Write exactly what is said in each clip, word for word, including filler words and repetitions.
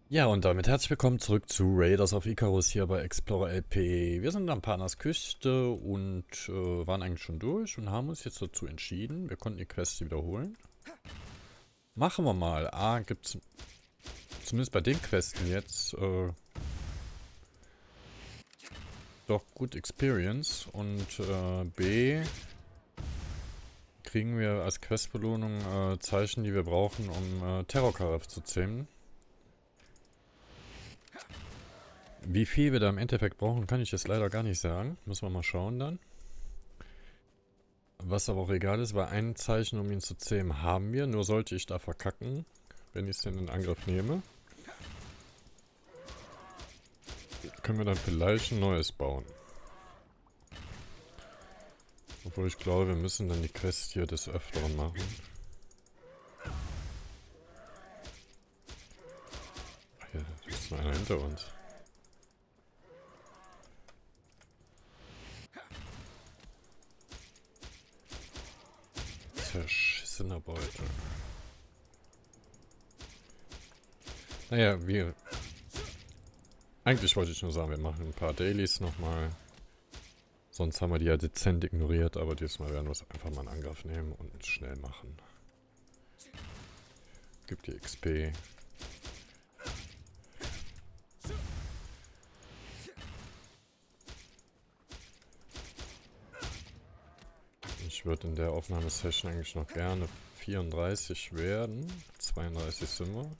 Ja, und damit herzlich willkommen zurück zu Raiders of Icarus hier bei Explorer L P. Wir sind an Panas Küste und äh, waren eigentlich schon durch und haben uns jetzt dazu entschieden, wir konnten die Quest wiederholen. Machen wir mal. A, gibt es zumindest bei den Questen jetzt äh, doch gut Experience und äh, B, kriegen wir als Questbelohnung äh, Zeichen, die wir brauchen, um äh, Terrorkaraf zu zähmen. Wie viel wir da im Endeffekt brauchen, kann ich jetzt leider gar nicht sagen. Müssen wir mal schauen dann. Was aber auch egal ist, weil ein Zeichen, um ihn zu zähmen, haben wir. Nur sollte ich da verkacken, wenn ich es denn in Angriff nehme. Können wir dann vielleicht ein neues bauen. Obwohl ich glaube, wir müssen dann die Quest hier des Öfteren machen. Ach hier, da ist noch einer hinter uns. Zerschissener Beutel. Naja, wir... Eigentlich wollte ich nur sagen, wir machen ein paar Dailies nochmal. Sonst haben wir die ja dezent ignoriert, aber diesmal werden wir es einfach mal in Angriff nehmen und schnell machen. Gibt die X P. Ich würde in der Aufnahmesession eigentlich noch gerne vierunddreißig werden. zweiunddreißig sind wir.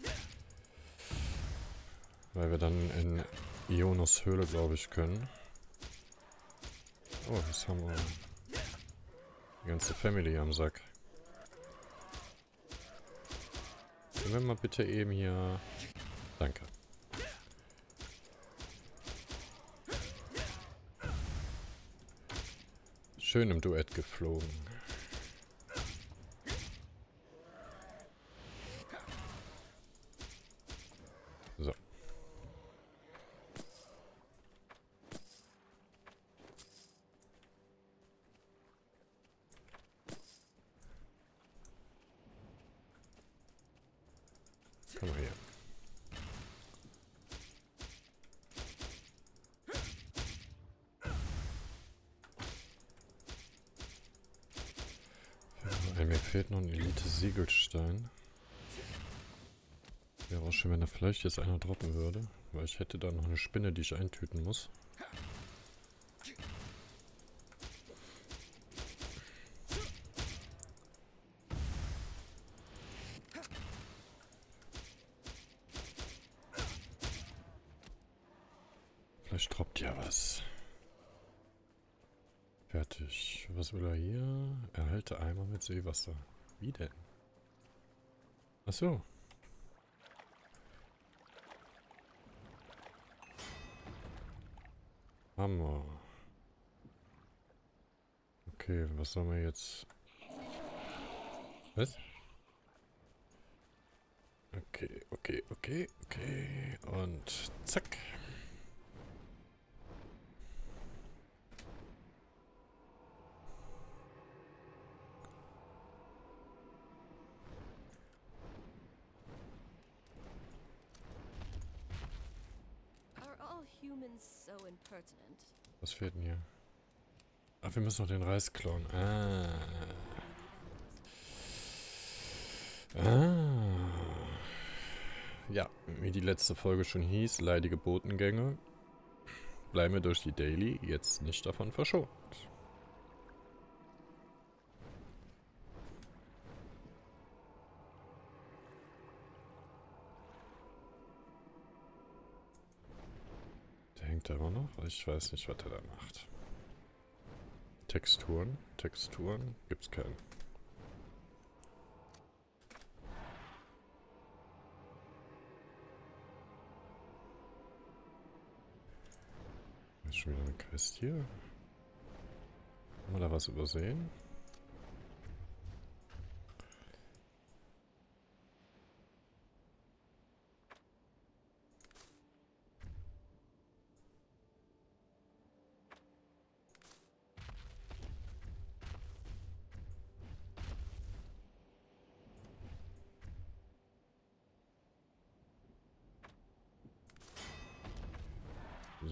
Weil wir dann in Ionos Höhle, glaube ich, können. Oh, jetzt haben wir die ganze Family am Sack. Können wir mal bitte eben hier... Danke. Schön im Duett geflogen. So. Komm mal her. Ja, mir fehlt noch ein Elite-Siegelstein. Wäre auch schön, wenn da vielleicht jetzt einer droppen würde. Weil ich hätte da noch eine Spinne, die ich eintüten muss. Vielleicht droppt ja was. Fertig. Was will er hier? Erhalte Eimer mit Seewasser. Wie denn? Achso. Hammer. Okay, was sollen wir jetzt... Was? Okay, okay, okay, okay. Und zack. Was fehlt denn hier? Ach, wir müssen noch den Reis klauen. Ah. Ah. Ja, wie die letzte Folge schon hieß, leidige Botengänge. Bleiben wir durch die Daily jetzt nicht davon verschont. Der hängt da immer noch. Ich weiß nicht, was er da macht. Texturen. Texturen. Gibt's keinen. Ist schon wieder eine Quest hier? Haben wir da was übersehen?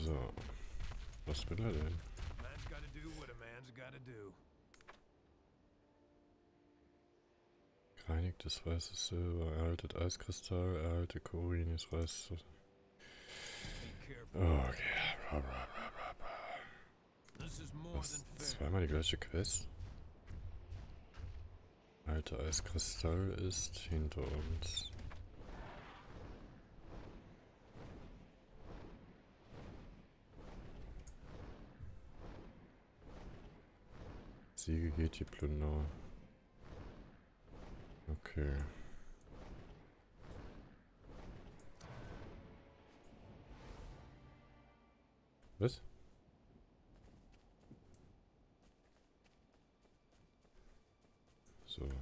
So. Was will er denn? Gereinigtes weißes Silber, erhaltet Eiskristall, erhaltet Korines Weiß. Okay. Was? Zweimal die gleiche Quest? Alter Eiskristall ist hinter uns. Siege geht die Plünder. Okay. Was? So.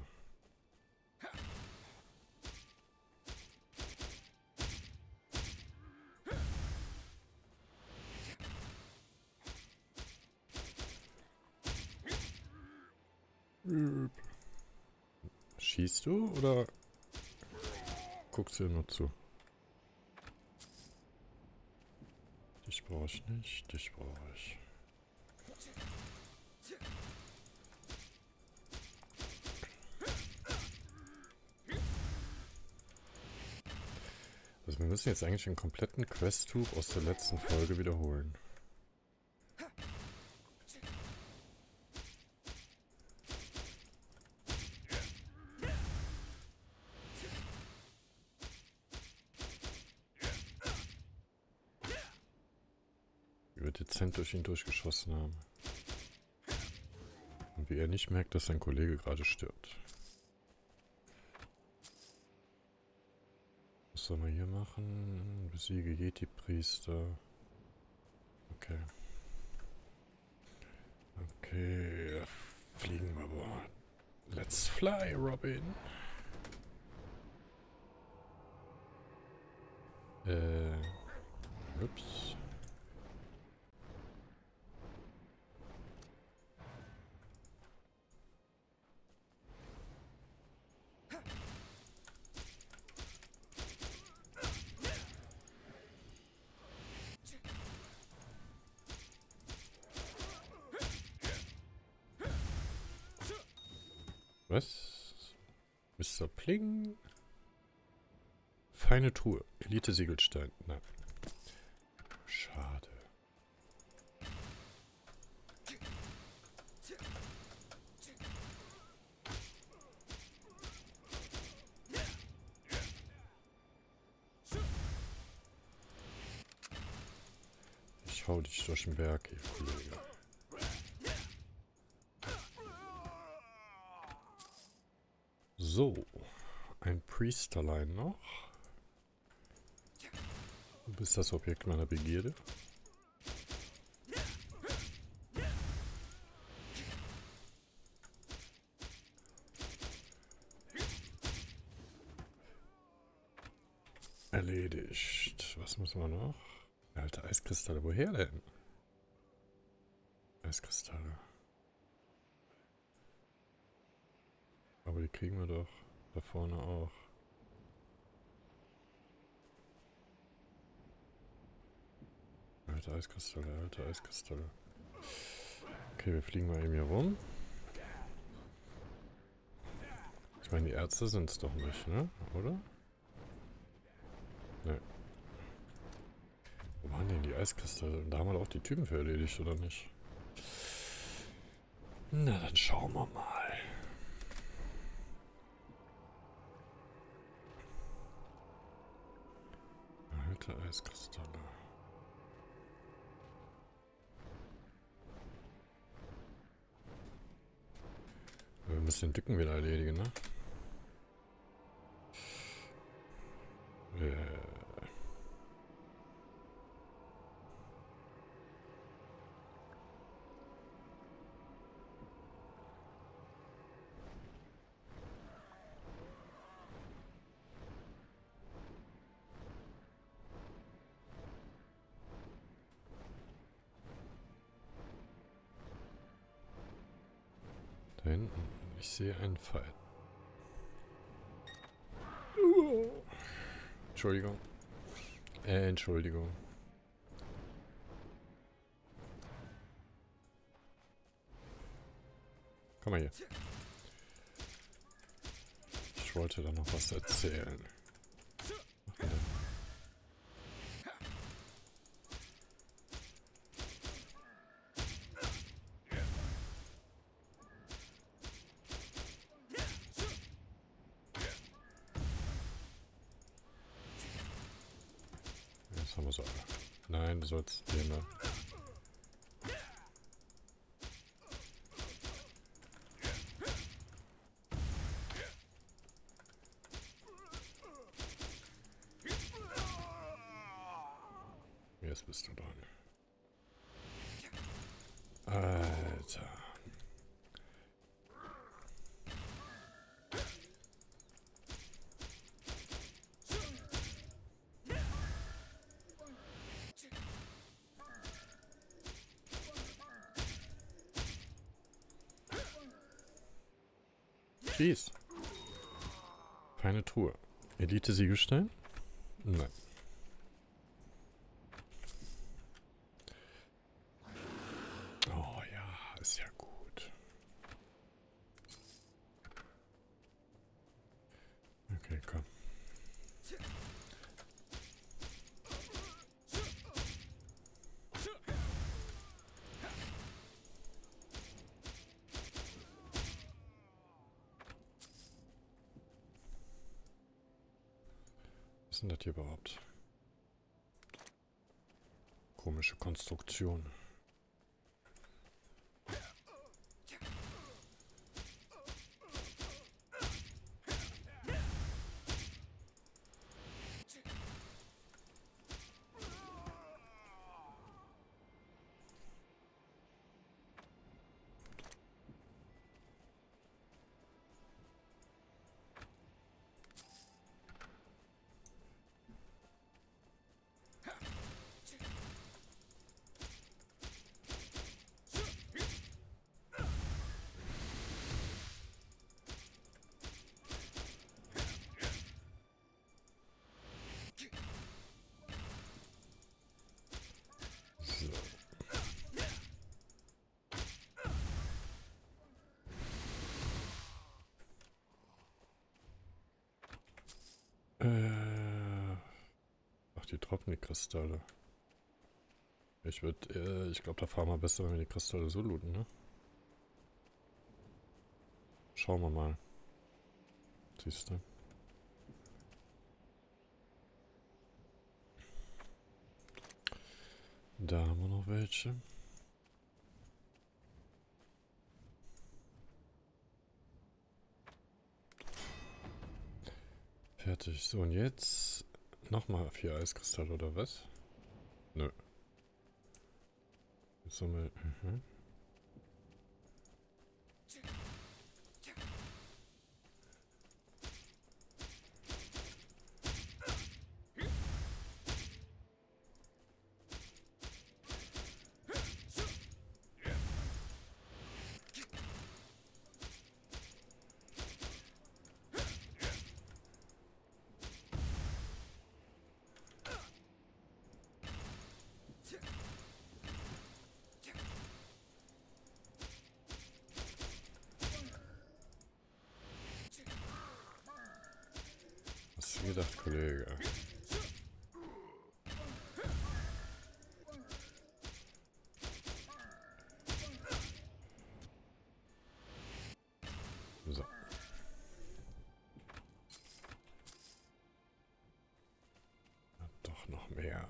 Schießt du oder guckst du nur zu? Dich brauche ich nicht, dich brauche ich. Also wir müssen jetzt eigentlich den kompletten Quest-Tube aus der letzten Folge wiederholen. Wie wir dezent durch ihn durchgeschossen haben. Und wie er nicht merkt, dass sein Kollege gerade stirbt. Was soll man hier machen? Besiege Yeti-Priester. Okay. Okay, fliegen wir aber. Let's fly, Robin. Äh. Ups. Was? Mister Pling? Feine Truhe. Elite-Siegelstein. Nein. Schade. Ich hau dich durch den Berg hier, Kollege. So. Ein Priesterlein noch. Du bist das Objekt meiner Begierde. Erledigt. Was müssen wir noch? Alte Eiskristalle. Woher denn? Eiskristalle. Aber die kriegen wir doch da vorne auch. Alte Eiskristalle, alte Eiskristalle. Okay, wir fliegen mal eben hier rum. Ich meine, die Ärzte sind es doch nicht, ne? Oder? Ne. Wo waren denn die Eiskristalle? Und da haben wir doch auch die Typen für erledigt, oder nicht? Na, dann schauen wir mal. Alte Eiskristalle. Wir müssen den Dicken wieder erledigen, ne? Äh. Da hinten. Ich sehe einen Pfeil. Entschuldigung. Äh, Entschuldigung. Komm mal hier. Ich wollte da noch was erzählen. Ach, wieder. Jetzt haben wir so alle. Nein, du sollst den da. Jetzt bist du dran. Alter. Schieß. Feine Truhe. Elite-Siegelstein? Nein. Oh ja, ist ja gut. Okay, komm. Was ist denn das hier überhaupt? Komische Konstruktion. So. Äh. Ach, die droppen die Kristalle. Ich würde, äh, ich glaube, da fahren wir besser, wenn wir die Kristalle so looten, ne? Schauen wir mal. Siehst du? Da haben wir noch welche. Fertig. So, und jetzt nochmal vier Eiskristalle oder was? Nö. Jetzt haben wir... Mhm. Hast du gedacht, Kollege? So. Doch noch mehr.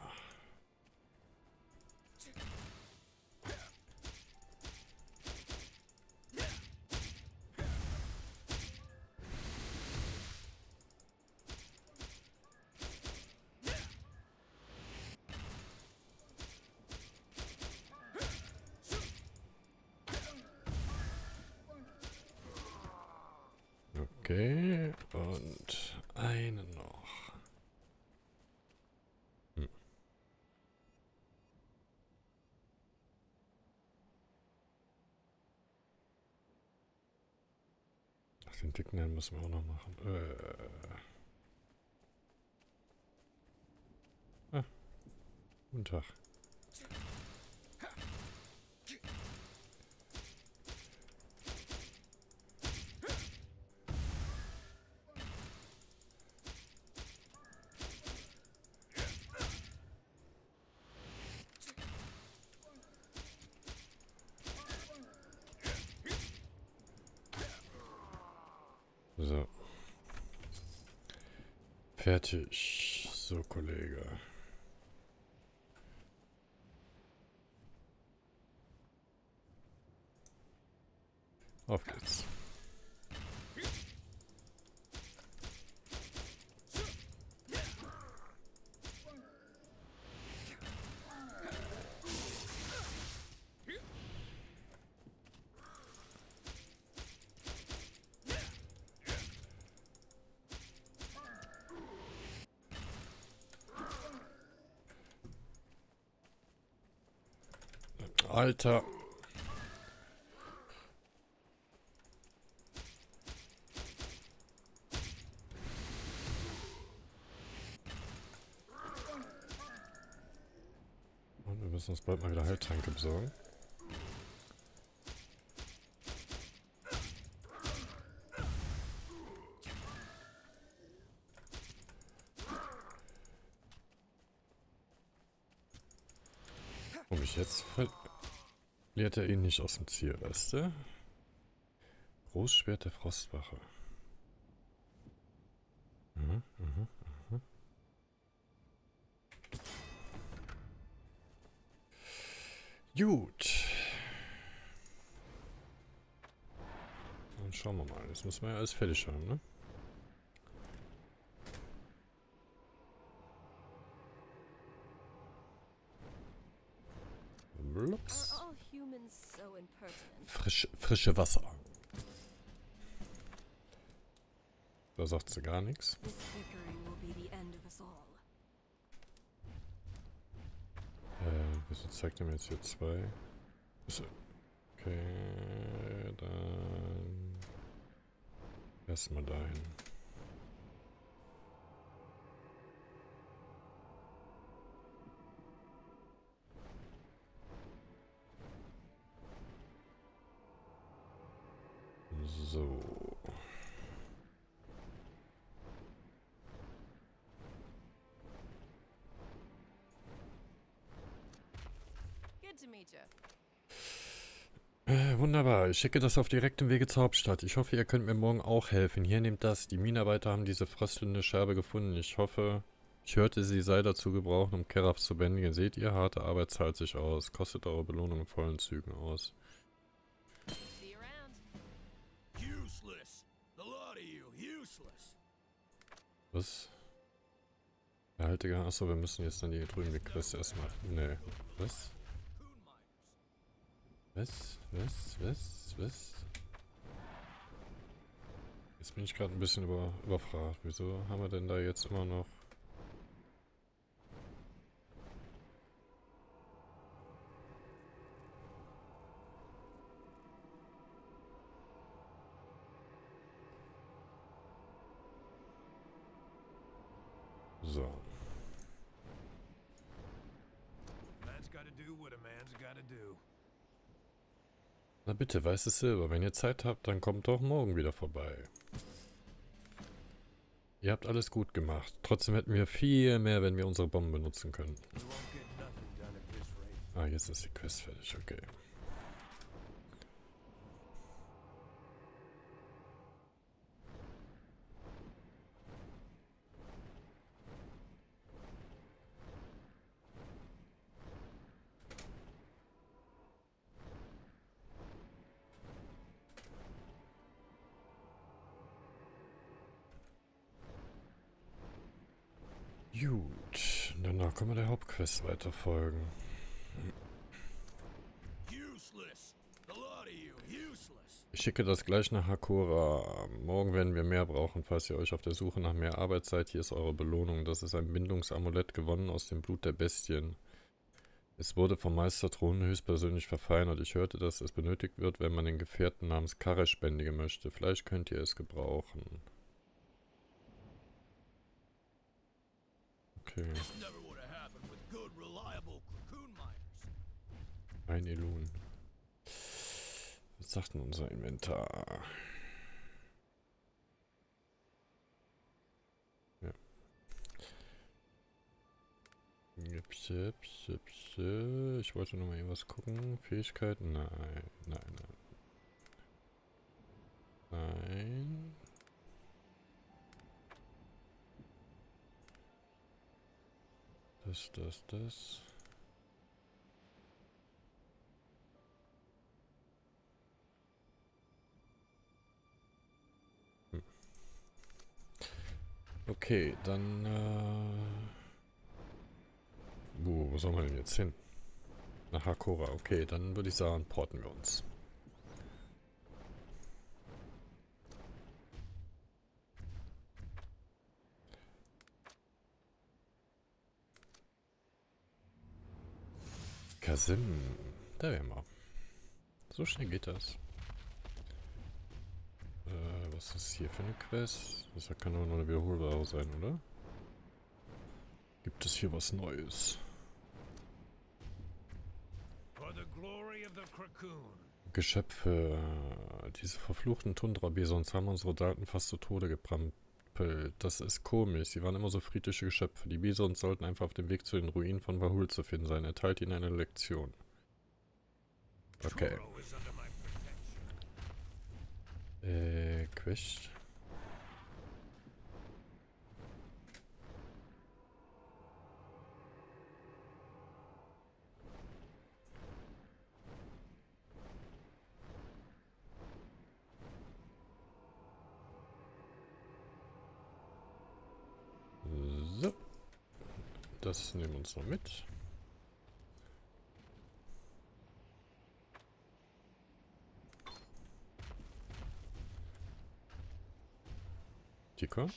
Okay, und einen noch. Hm. Ach, den dicken Helm müssen wir auch noch machen. Äh. Ah, guten Tag. Fertig. So, Kollege. Auf geht's. Alter. Und wir müssen uns bald mal wieder Heiltränke besorgen. Und ich jetzt verliert er ihn nicht aus dem Ziel, weißt du? Großschwert der Frostwache. Mhm, mhm, mhm. Gut. Dann schauen wir mal. Jetzt müssen wir ja alles fertig haben, ne? Blups. Frisch, frische Wasser. Da sagt sie gar nichts. Äh, wieso zeigt er mir jetzt hier zwei? Okay, dann erstmal dahin. So. Äh, wunderbar. Ich schicke das auf direktem Wege zur Hauptstadt. Ich hoffe, ihr könnt mir morgen auch helfen. Hier nehmt das. Die Minenarbeiter haben diese fröstelnde Scherbe gefunden. Ich hoffe, ich hörte, sie sei dazu gebraucht, um Keraf zu bändigen. Seht ihr, harte Arbeit zahlt sich aus. Kostet eure Belohnung in vollen Zügen aus. Was? Erhalte gar. Achso, wir müssen jetzt dann die drüben die Quest erst machen. Nee. Was? Was? Was? Was? Was? Jetzt bin ich gerade ein bisschen über, überfragt. Wieso haben wir denn da jetzt immer noch... So. Na bitte, weißes Silber. Wenn ihr Zeit habt, dann kommt doch morgen wieder vorbei. Ihr habt alles gut gemacht. Trotzdem hätten wir viel mehr, wenn wir unsere Bomben benutzen können. Ah, jetzt ist die Quest fertig. Okay. Gut, danach können wir der Hauptquest weiterfolgen. Ich schicke das gleich nach Hakura. Morgen werden wir mehr brauchen, falls ihr euch auf der Suche nach mehr Arbeit seid. Hier ist eure Belohnung. Das ist ein Bindungsamulett, gewonnen aus dem Blut der Bestien. Es wurde vom Meister Thron höchstpersönlich verfeinert. Ich hörte, dass es benötigt wird, wenn man den Gefährten namens Karesh bändigen möchte. Vielleicht könnt ihr es gebrauchen. Okay. Ein Elun. Was sagt denn unser Inventar? Ja. Ich wollte nur mal irgendwas gucken. Fähigkeiten? Nein, nein, nein. Nein. das, das, das. Hm. Okay, dann... Äh wo, wo sollen wir denn jetzt hin? Nach Hakora. Okay, dann würde ich sagen, porten wir uns. Kasim. Da wären wir. So schnell geht das. Äh, was ist hier für eine Quest? Das kann doch nur eine wiederholbare sein, oder? Gibt es hier was Neues? Geschöpfe. Diese verfluchten Tundra-Bisons haben unsere Daten fast zu Tode gebrampelt. Das ist komisch. Sie waren immer so friedliche Geschöpfe. Die Bisons sollten einfach auf dem Weg zu den Ruinen von Vahul zu finden sein. Erteilt ihnen eine Lektion. Okay. Äh, Quest. So. Das nehmen wir uns noch mit. Tika.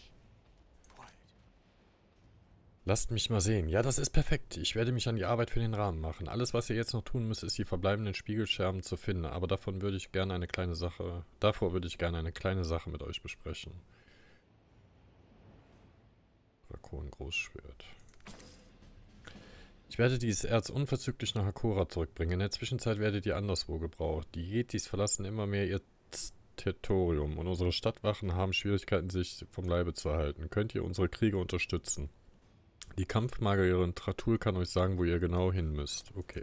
Lasst mich mal sehen. Ja, das ist perfekt. Ich werde mich an die Arbeit für den Rahmen machen. Alles, was ihr jetzt noch tun müsst, ist die verbleibenden Spiegelscherben zu finden. Aber davon würde ich gerne eine kleine Sache... Davor würde ich gerne eine kleine Sache mit euch besprechen. Drakon Großschwert. Ich werde dieses Erz unverzüglich nach Hakora zurückbringen. In der Zwischenzeit werdet ihr anderswo gebraucht. Die Yetis verlassen immer mehr ihr Territorium und unsere Stadtwachen haben Schwierigkeiten, sich vom Leibe zu erhalten. Könnt ihr unsere Krieger unterstützen? Die Kampfmagierin Tratul kann euch sagen, wo ihr genau hin müsst. Okay.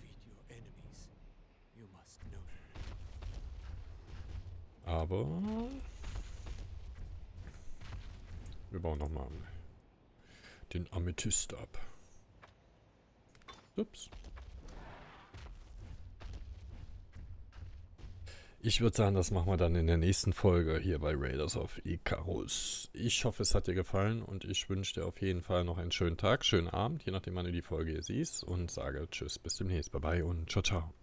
Aber... wir bauen nochmal den Amethyst ab. Ups. Ich würde sagen, das machen wir dann in der nächsten Folge hier bei Raiders of Icarus. Ich hoffe, es hat dir gefallen und ich wünsche dir auf jeden Fall noch einen schönen Tag, schönen Abend, je nachdem wann du die Folge hier siehst und sage Tschüss, bis demnächst, bye bye und ciao, ciao.